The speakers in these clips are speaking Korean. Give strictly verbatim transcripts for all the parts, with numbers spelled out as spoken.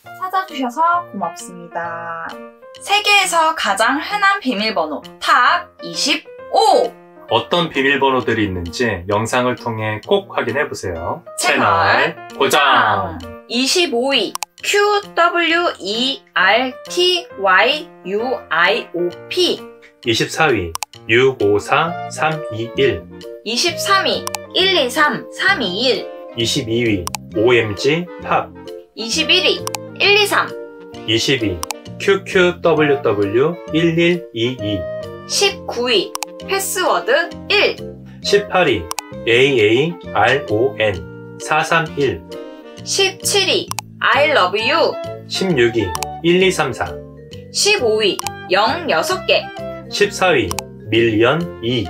찾아주셔서 고맙습니다. 세계에서 가장 흔한 비밀번호 탑 이십오! 어떤 비밀번호들이 있는지 영상을 통해 꼭 확인해보세요. 채널 고정! 이십오 위 큐 더블유 이 알 티 와이 유 아이 오 피. 이십사 위 육오사 삼이일. 이십삼 위 일이삼 삼이일. 이십이 위 오 엠 지 팝. 이십일 위 일이삼. 이십 위 큐 큐 더블유 더블유 일일이이. 십구 위 패스워드 일. 십팔 위 에이 에이 알 오 엔 사삼일. 십칠 위 I love you. 십육 위 일이삼사. 십오 위 영 여섯 개. 십사 위 밀리언 이.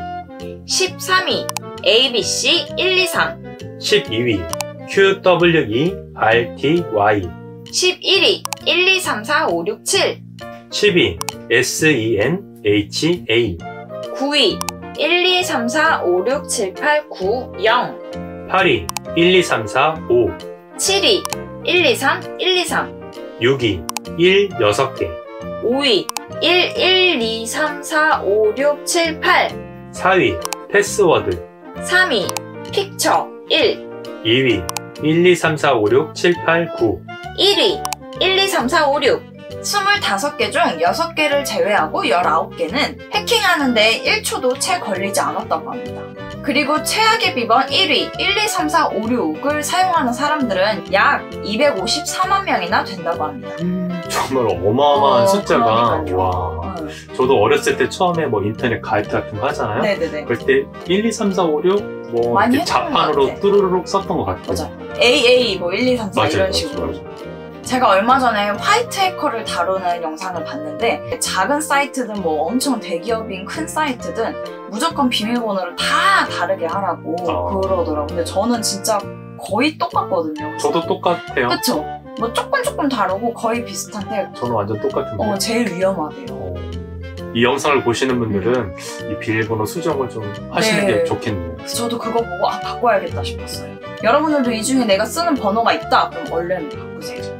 십삼 위 에이 비 씨 일이삼. 십이 위 큐 더블유 이 알 티 와이. 십일 위 일 이 삼 사 오 육 칠. 십 위 에스 이 엔 에이치 에이. 구 위 일 이 삼 사 오 육 칠 팔 구 영. 팔 위 일 이 삼 사 오. 칠 위 일 이 삼 일 이 삼. 육 위 일 여섯 개. 오 위 일 일 이 삼 사 오 육 칠 팔. 사 위 패스워드. 삼 위 픽처 일. 이 위 일 이 삼 사 오 육 칠 팔 구. 일 위 일 이 삼 사 오 육. 스물다섯 개 중 여섯 개를 제외하고 열아홉 개는 해킹하는데 일 초도 채 걸리지 않았다고 합니다. 그리고 최악의 비번 일 위 일 이 삼 사 오 육을 사용하는 사람들은 약 이백오십사만 명이나 된다고 합니다. 음, 정말 어마어마한 어, 숫자가. 그러니까요. 와. 응. 저도 어렸을 때 처음에 뭐 인터넷 가입 같은 거 하잖아요. 네네네. 그럴 때 일 이 삼 사 오 육 뭐 많이 이렇게 했던 것 자판으로 같아. 뚜루루룩 썼던 것 같아요. 맞아요. 에이 에이 뭐 일 이 삼 사 맞아요, 이런 맞아요, 식으로. 맞아요. 제가 얼마 전에 화이트 해커를 다루는 영상을 봤는데 작은 사이트든 뭐 엄청 대기업인 큰 사이트든 무조건 비밀번호를 다 다르게 하라고 어. 그러더라고요. 근데 저는 진짜 거의 똑같거든요. 저도 똑같아요. 그쵸? 뭐 조금 조금 다르고 거의 비슷한데 저는 완전 똑같은데. 어, 제일 위험하대요. 어, 이 영상을 보시는 분들은 이 비밀번호 수정을 좀 하시는 네. 게 좋겠네요. 그래서 저도 그거 보고 아 바꿔야겠다 싶었어요. 여러분들도 이 중에 내가 쓰는 번호가 있다? 그럼 얼른 바꾸세요.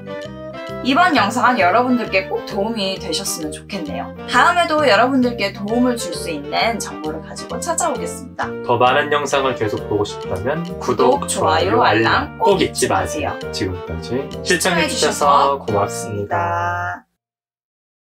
이번 영상은 여러분들께 꼭 도움이 되셨으면 좋겠네요. 다음에도 여러분들께 도움을 줄 수 있는 정보를 가지고 찾아오겠습니다. 더 많은 영상을 계속 보고 싶다면 구독, 좋아요, 알람 꼭 잊지 마세요. 지금까지 시청해주셔서 시청해주셔서 고맙습니다. 고맙습니다.